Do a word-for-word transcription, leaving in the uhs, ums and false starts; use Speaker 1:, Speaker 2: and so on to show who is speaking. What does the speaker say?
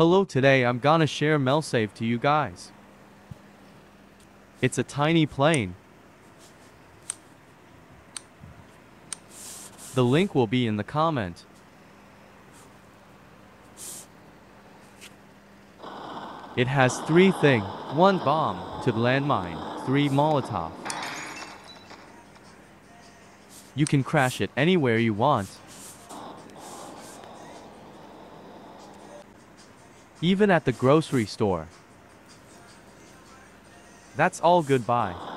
Speaker 1: Hello, today I'm gonna share MelSave to you guys. It's a tiny plane. The link will be in the comment. It has three things. One bomb, to landmine, three Molotov. You can crash it anywhere you want. Even at the grocery store. That's all, goodbye.